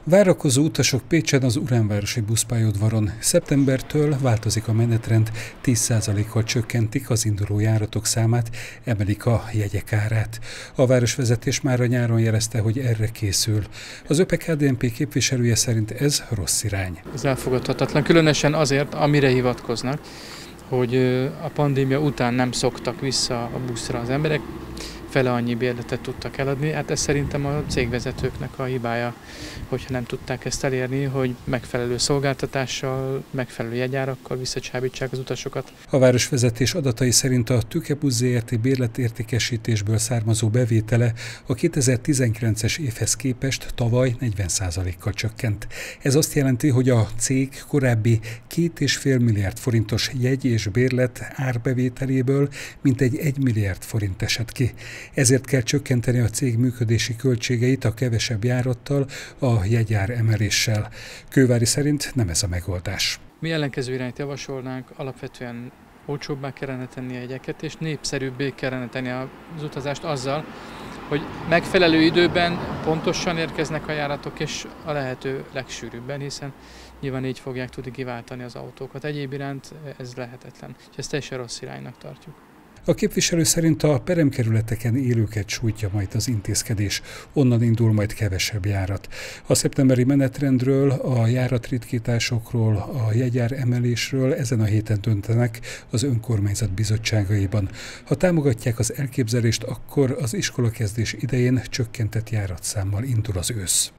Várakozó utasok Pécsen az Uránvárosi buszpályaudvaron. Szeptembertől változik a menetrend, 10%-kal csökkentik az induló járatok számát, emelik a jegyek árát. A városvezetés már a nyáron jelezte, hogy erre készül. Az ÖPK-DNP képviselője szerint ez rossz irány. Ez elfogadhatatlan, különösen azért, amire hivatkoznak, hogy a pandémia után nem szoktak vissza a buszra az emberek, fele annyi bérletet tudtak eladni. Hát ez szerintem a cégvezetőknek a hibája, hogyha nem tudták ezt elérni, hogy megfelelő szolgáltatással, megfelelő jegyárakkal visszacsábítsák az utasokat. A városvezetés adatai szerint a Tükebusz Zrt. Bérletértékesítésből származó bevétele a 2019-es évhez képest tavaly 40%-kal csökkent. Ez azt jelenti, hogy a cég korábbi 2,5 milliárd forintos jegy és bérlet árbevételéből mintegy 1 milliárd forint esett ki. Ezért kell csökkenteni a cég működési költségeit a kevesebb járattal, a jegyár emeléssel. Kővári szerint nem ez a megoldás. Mi ellenkező irányt javasolnánk, alapvetően olcsóbbá kellene tenni a jegyeket, és népszerűbbé kellene tenni az utazást azzal, hogy megfelelő időben pontosan érkeznek a járatok, és a lehető legsűrűbben, hiszen nyilván így fogják tudni kiváltani az autókat. Egyéb iránt ez lehetetlen, és ezt teljesen rossz iránynak tartjuk. A képviselő szerint a peremkerületeken élőket sújtja majd az intézkedés, onnan indul majd kevesebb járat. A szeptemberi menetrendről, a járatritkításokról, a jegyár emelésről ezen a héten döntenek az önkormányzat bizottságaiban. Ha támogatják az elképzelést, akkor az iskolakezdés idején csökkentett járatszámmal indul az ősz.